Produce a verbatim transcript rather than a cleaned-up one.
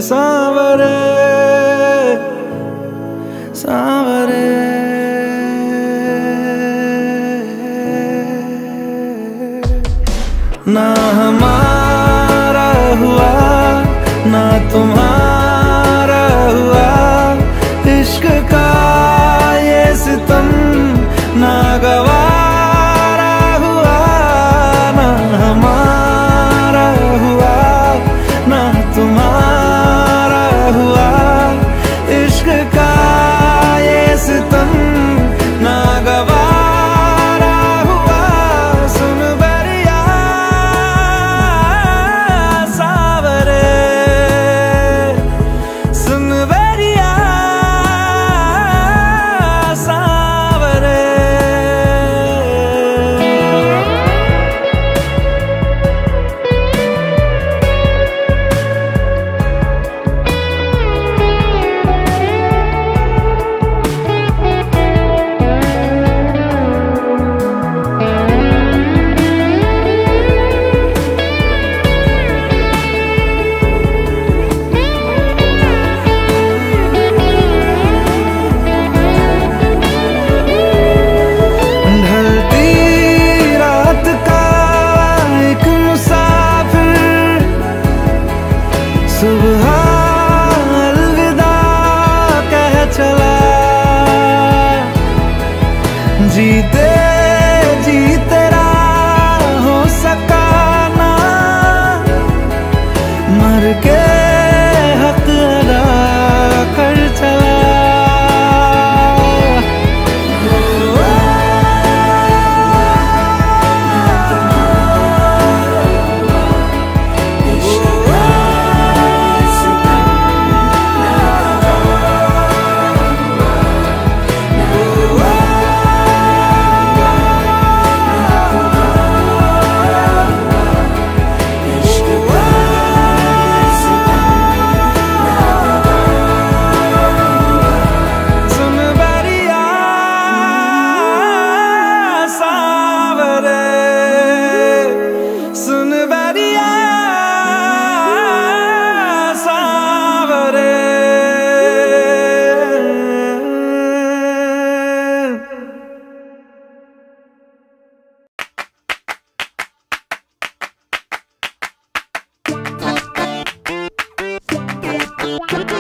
सांवरे सांवरे ना हमारा हुआ ना तुम्हारा हुआ, इश्क का ये सितम ना गवारा हुआ, ना हमारा हुआ ना तुम्हारा हुआ, इश्क का ये सितम ना गवारा हुआ। सुन बरिया सांवरे, सुन बरिया सांवरे। ढलती रात का एक मुसाफिर, सुबह अलविदा कह चला, जीते जी तेरा हो सका ना, मर के हक अदा कर चला। सुन बरिया सांवरे, सुन बरिया सांवरे। Thank you.